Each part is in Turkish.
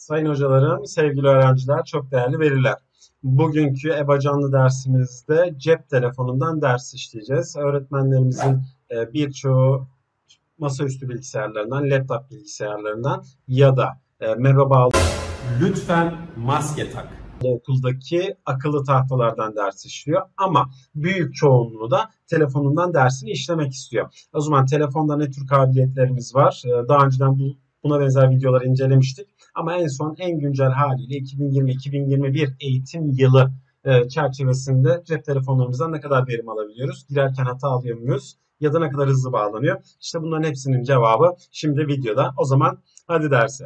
Sayın hocalarım, sevgili öğrenciler, çok değerli veliler. Bugünkü EBA canlı dersimizde cep telefonundan ders işleyeceğiz. Öğretmenlerimizin birçoğu masaüstü bilgisayarlarından, laptop bilgisayarlarından ya da MEB'e bağlı lütfen maske tak okuldaki akıllı tahtalardan ders işliyor ama büyük çoğunluğu da telefonundan dersini işlemek istiyor. O zaman telefonda ne tür kabiliyetlerimiz var? Daha önceden buna benzer videoları incelemiştik. Ama en son en güncel haliyle 2020-2021 eğitim yılı çerçevesinde cep telefonlarımızdan ne kadar verim alabiliyoruz? Girerken hata alıyor muyuz? Ya da ne kadar hızlı bağlanıyor? İşte bunların hepsinin cevabı şimdi videoda. O zaman hadi derse.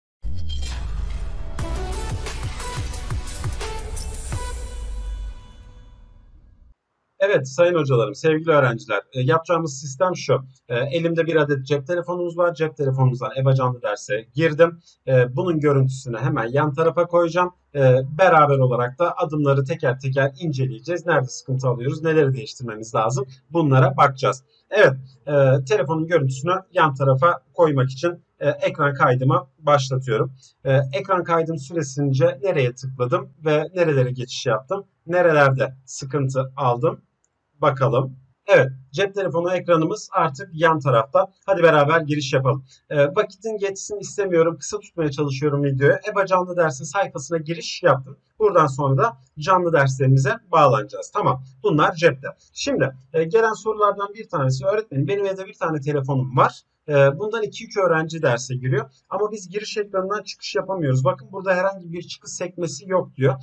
Evet sayın hocalarım, sevgili öğrenciler, yapacağımız sistem şu. Elimde bir adet cep telefonumuz var. Cep telefonumuzdan EBA canlı derse girdim. Bunun görüntüsünü hemen yan tarafa koyacağım. Beraber olarak da adımları teker teker inceleyeceğiz. Nerede sıkıntı alıyoruz, neleri değiştirmemiz lazım bunlara bakacağız. Evet, telefonun görüntüsünü yan tarafa koymak için ekran kaydımı başlatıyorum. Ekran kaydım süresince nereye tıkladım ve nerelere geçiş yaptım, nerelerde sıkıntı aldım bakalım. Evet, cep telefonu ekranımız artık yan tarafta. Hadi beraber giriş yapalım. Vakitin geçsin istemiyorum. Kısa tutmaya çalışıyorum videoyu. EBA canlı dersin sayfasına giriş yaptım. Buradan sonra da canlı derslerimize bağlanacağız. Tamam. Bunlar cepte. Şimdi gelen sorulardan bir tanesi öğretmenim. Benim evde bir tane telefonum var. Bundan 2-3 öğrenci derse giriyor. Ama biz giriş ekranından çıkış yapamıyoruz. Bakın burada herhangi bir çıkış sekmesi yok diyor.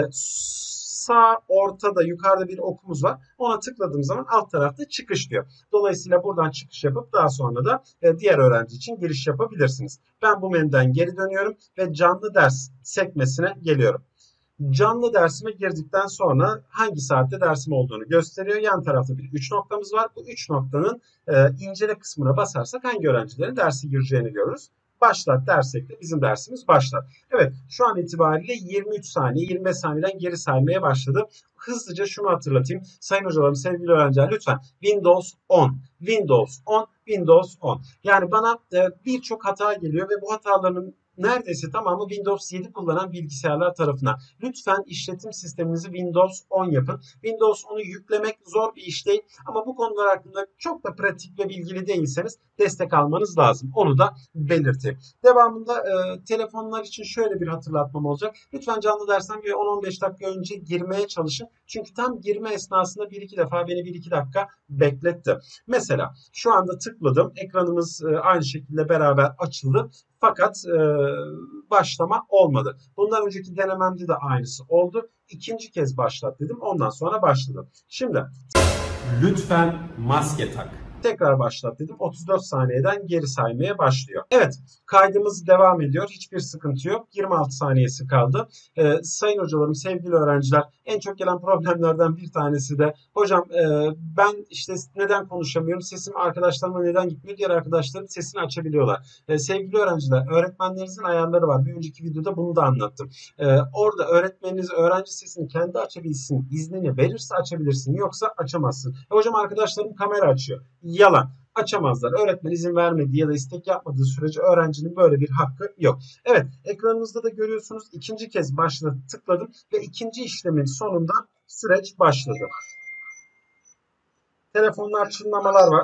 Sağ ortada yukarıda bir okumuz var. Ona tıkladığım zaman alt tarafta çıkış diyor. Dolayısıyla buradan çıkış yapıp daha sonra da diğer öğrenci için giriş yapabilirsiniz. Ben bu menüden geri dönüyorum ve canlı ders sekmesine geliyorum. Canlı dersime girdikten sonra hangi saatte dersim olduğunu gösteriyor. Yan tarafta bir 3 noktamız var. Bu 3 noktanın incele kısmına basarsak hangi öğrencilerin dersi gireceğini görürüz. Başlat dersek de bizim dersimiz başlar. Evet, şu an itibariyle 23 saniye 25 saniyeden geri saymaya başladı. Hızlıca şunu hatırlatayım. Sayın hocalarım, sevgili öğrenciler, lütfen Windows 10, Windows 10, Windows 10. Yani bana birçok hata geliyor ve bu hataların neredeyse tamamı Windows 7 kullanan bilgisayarlar tarafından. Lütfen işletim sisteminizi Windows 10 yapın. Windows 10'u yüklemek zor bir iş değil ama bu konular hakkında çok da pratik ve bilgili değilseniz destek almanız lazım. Onu da belirteyim. Devamında telefonlar için şöyle bir hatırlatmam olacak. Lütfen canlı dersten bir 10-15 dakika önce girmeye çalışın. Çünkü tam girme esnasında 1-2 defa beni 1-2 dakika bekletti. Mesela şu anda tıkladım. Ekranımız aynı şekilde beraber açıldı. Fakat başlama olmadı. Bundan önceki denememde de aynısı oldu. İkinci kez başlat dedim. Ondan sonra başladım. Şimdi lütfen maske tak. Tekrar başlat dedim. 34 saniyeden geri saymaya başlıyor. Evet, kaydımız devam ediyor. Hiçbir sıkıntı yok. 26 saniyesi kaldı. Sayın hocalarım, sevgili öğrenciler, en çok gelen problemlerden bir tanesi de hocam ben işte neden konuşamıyorum? Sesim arkadaşlarıma neden gitmiyor? Diğer arkadaşlarım sesini açabiliyorlar. Sevgili öğrenciler, öğretmenlerinizin ayarları var. Bir önceki videoda bunu da anlattım. Orada öğretmeniniz öğrenci sesini kendi açabilsin, iznini verirse açabilirsin. Yoksa açamazsın. Hocam arkadaşlarım kamera açıyor. Yalan. Açamazlar. Öğretmen izin vermediği ya da istek yapmadığı sürece öğrencinin böyle bir hakkı yok. Evet, ekranınızda da görüyorsunuz. İkinci kez başladı tıkladım ve ikinci işlemin sonunda süreç başladı. Telefonlar çınlamalar var.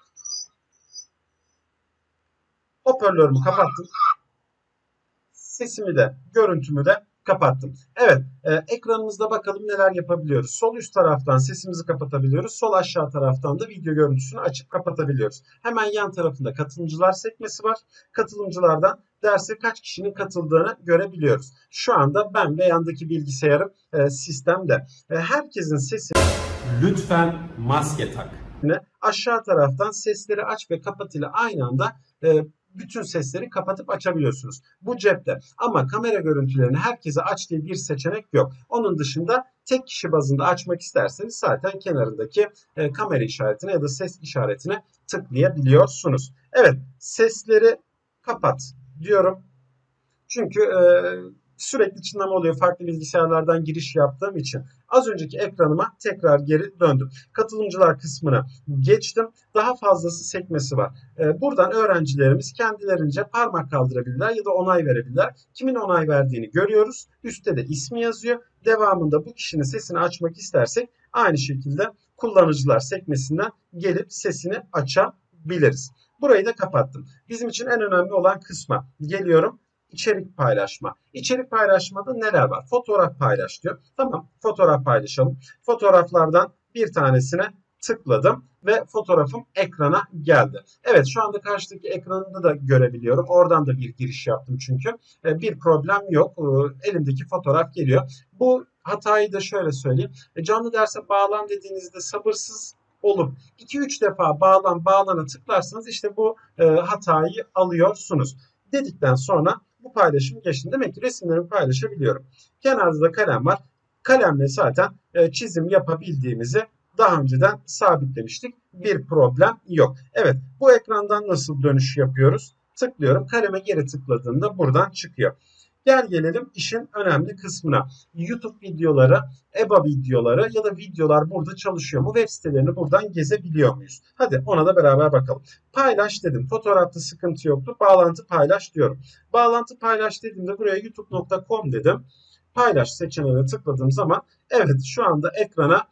Hoparlörümü kapattım. Sesimi de, görüntümü de kapattım. Evet, ekranımızda bakalım neler yapabiliyoruz. Sol üst taraftan sesimizi kapatabiliyoruz. Sol aşağı taraftan da video görüntüsünü açıp kapatabiliyoruz. Hemen yan tarafında katılımcılar sekmesi var. Katılımcılardan derse kaç kişinin katıldığını görebiliyoruz. Şu anda ben ve yandaki bilgisayarım sistemde. Herkesin sesi lütfen maske tak. Aşağı taraftan sesleri aç ve kapat ile aynı anda bütün sesleri kapatıp açabiliyorsunuz. Bu cepte. Ama kamera görüntülerini herkese aç diye bir seçenek yok. Onun dışında tek kişi bazında açmak isterseniz zaten kenarındaki kamera işaretine ya da ses işaretine tıklayabiliyorsunuz. Evet, sesleri kapat diyorum. Çünkü Sürekli çınlama oluyor farklı bilgisayarlardan giriş yaptığım için. Az önceki ekranıma tekrar geri döndüm. Katılımcılar kısmına geçtim. Daha fazlası sekmesi var. Buradan öğrencilerimiz kendilerince parmak kaldırabilirler ya da onay verebilirler. Kimin onay verdiğini görüyoruz. Üstte de ismi yazıyor. Devamında bu kişinin sesini açmak istersek aynı şekilde kullanıcılar sekmesinden gelip sesini açabiliriz. Burayı da kapattım. Bizim için en önemli olan kısma geliyorum. İçerik paylaşma. İçerik paylaşmada neler var? Fotoğraf paylaş diyor. Tamam, fotoğraf paylaşalım. Fotoğraflardan bir tanesine tıkladım ve fotoğrafım ekrana geldi. Evet, şu anda karşıdaki ekranını da görebiliyorum. Oradan da bir giriş yaptım çünkü. Bir problem yok. Elimdeki fotoğraf geliyor. Bu hatayı da şöyle söyleyeyim. Canlı derse bağlan dediğinizde sabırsız olup 2-3 defa bağlana tıklarsanız işte bu hatayı alıyorsunuz. Dedikten sonra bu paylaşımı geçtim. Demek ki resimlerimi paylaşabiliyorum. Kenarda da kalem var. Kalemle zaten çizim yapabildiğimizi daha önceden sabitlemiştik. Bir problem yok. Evet, bu ekrandan nasıl dönüş yapıyoruz? Tıklıyorum. Kaleme geri tıkladığımda buradan çıkıyor. Gel gelelim işin önemli kısmına. YouTube videoları, EBA videoları ya da videolar burada çalışıyor mu? Web sitelerini buradan gezebiliyor muyuz? Hadi ona da beraber bakalım. Paylaş dedim. Fotoğrafta sıkıntı yoktu. Bağlantı paylaş diyorum. Bağlantı paylaş dediğimde buraya youtube.com dedim. Paylaş seçeneğine tıkladığım zaman evet şu anda ekrana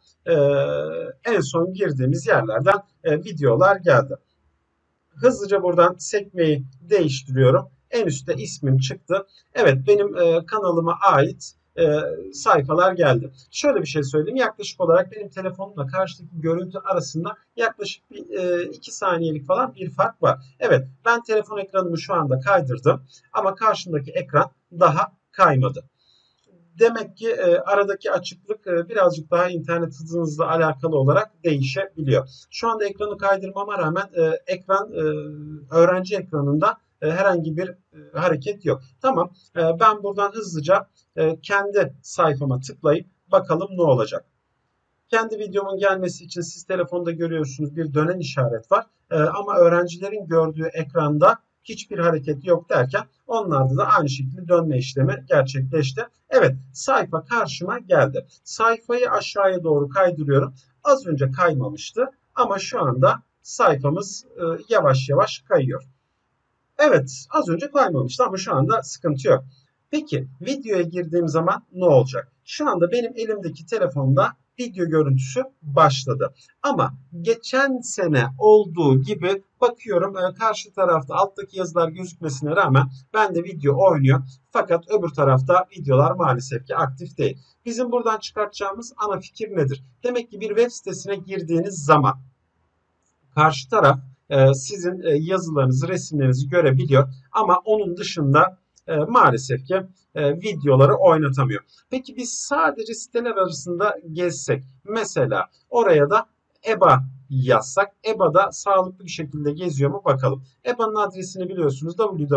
en son girdiğimiz yerlerden videolar geldi. Hızlıca buradan sekmeyi değiştiriyorum. En üstte ismim çıktı. Evet benim kanalıma ait sayfalar geldi. Şöyle bir şey söyleyeyim. Yaklaşık olarak benim telefonumla karşıdaki görüntü arasında yaklaşık 2 saniyelik falan bir fark var. Evet ben telefon ekranımı şu anda kaydırdım ama karşımdaki ekran daha kaymadı. Demek ki aradaki açıklık birazcık daha internet hızınızla alakalı olarak değişebiliyor. Şu anda ekranı kaydırmama rağmen ekran öğrenci ekranında herhangi bir hareket yok. Tamam ben buradan hızlıca kendi sayfama tıklayıp bakalım ne olacak. Kendi videomun gelmesi için siz telefonda görüyorsunuz bir dönen işaret var. Ama öğrencilerin gördüğü ekranda hiçbir hareket yok derken onlarda da aynı şekilde dönme işlemi gerçekleşti. Evet sayfa karşıma geldi. Sayfayı aşağıya doğru kaydırıyorum. Az önce kaymamıştı ama şu anda sayfamız yavaş yavaş kayıyor. Evet az önce kaymamıştı ama şu anda sıkıntı yok. Peki videoya girdiğim zaman ne olacak? Şu anda benim elimdeki telefonda video görüntüsü başladı. Ama geçen sene olduğu gibi bakıyorum karşı tarafta alttaki yazılar gözükmesine rağmen bende video oynuyor. Fakat öbür tarafta videolar maalesef ki aktif değil. Bizim buradan çıkartacağımız ana fikir nedir? Demek ki bir web sitesine girdiğiniz zaman karşı taraf sizin yazılarınızı, resimlerinizi görebiliyor ama onun dışında maalesef ki videoları oynatamıyor. Peki biz sadece siteler arasında gezsek, mesela oraya da EBA yazsak, EBA'da sağlıklı bir şekilde geziyor mu bakalım. EBA'nın adresini biliyorsunuz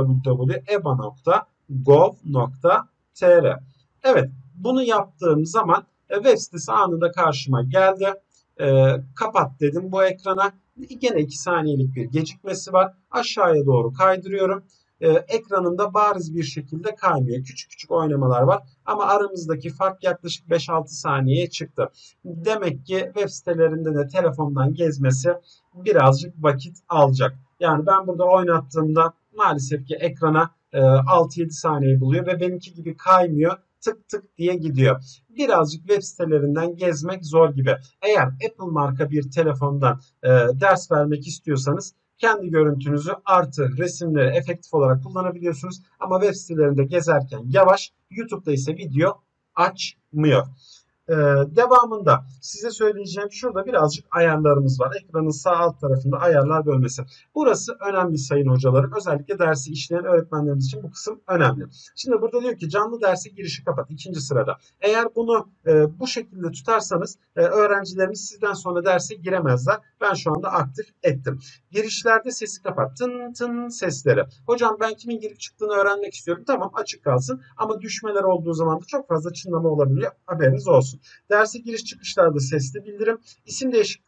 www.eba.gov.tr. Evet, bunu yaptığım zaman web sitesi anında karşıma geldi. Kapat dedim bu ekrana. Gene 2 saniyelik bir gecikmesi var. Aşağıya doğru kaydırıyorum. Ekranımda bariz bir şekilde kaymıyor. Küçük küçük oynamalar var. Ama aramızdaki fark yaklaşık 5-6 saniyeye çıktı. Demek ki web sitelerinde de telefondan gezmesi birazcık vakit alacak. Yani ben burada oynattığımda maalesef ki ekrana 6-7 saniye buluyor ve benimki gibi kaymıyor. Tık tık diye gidiyor. Birazcık web sitelerinden gezmek zor gibi. Eğer Apple marka bir telefondan ders vermek istiyorsanız kendi görüntünüzü artı resimleri efektif olarak kullanabiliyorsunuz. Ama web sitelerinde gezerken yavaş, YouTube'da ise video açmıyor. Devamında size söyleyeceğim şurada birazcık ayarlarımız var. Ekranın sağ alt tarafında ayarlar bölmesi. Burası önemli sayın hocalarım. Özellikle dersi işleyen öğretmenlerimiz için bu kısım önemli. Şimdi burada diyor ki canlı derse girişi kapat. İkinci sırada. Eğer bunu bu şekilde tutarsanız öğrencilerimiz sizden sonra derse giremezler. Ben şu anda aktif ettim. Girişlerde sesi kapat. Tın tın sesleri. Hocam ben kimin girip çıktığını öğrenmek istiyorum. Tamam açık kalsın. Ama düşmeler olduğu zaman da çok fazla çınlama olabiliyor. Haberiniz olsun. Derse giriş çıkışlarda sesli bildirim, isim değişikliği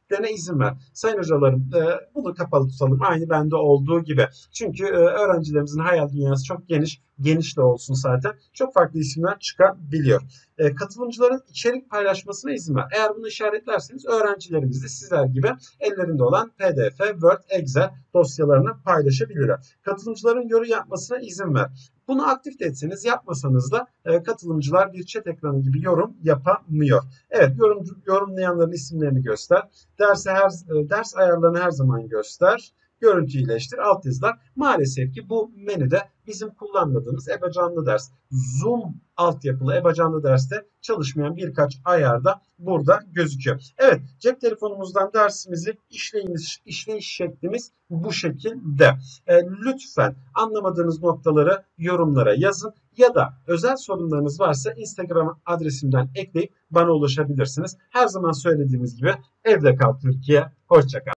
gittiklerine izin ver. Sayın hocalarım, bunu kapalı tutalım. Aynı bende olduğu gibi. Çünkü öğrencilerimizin hayal dünyası çok geniş. Geniş de olsun zaten. Çok farklı isimler çıkabiliyor. Katılımcıların içerik paylaşmasına izin ver. Eğer bunu işaretlerseniz öğrencilerimiz de sizler gibi ellerinde olan PDF, Word, Excel dosyalarını paylaşabilirler. Katılımcıların yorum yapmasına izin ver. Bunu aktif de etseniz yapmasanız da katılımcılar bir chat ekranı gibi yorum yapamıyor. Evet, yorumlayanların isimlerini göster. Ders ayarlarını her zaman göster. Görüntü iyileştir, alt yazılar. Maalesef ki bu menüde bizim kullanmadığımız EBA canlı ders, Zoom altyapılı EBA canlı derste çalışmayan birkaç ayar da burada gözüküyor. Evet, cep telefonumuzdan dersimizi işleyiş şeklimiz bu şekilde. Lütfen anlamadığınız noktaları yorumlara yazın ya da özel sorunlarınız varsa Instagram adresimden ekleyip bana ulaşabilirsiniz. Her zaman söylediğimiz gibi evde kal Türkiye, hoşça kal.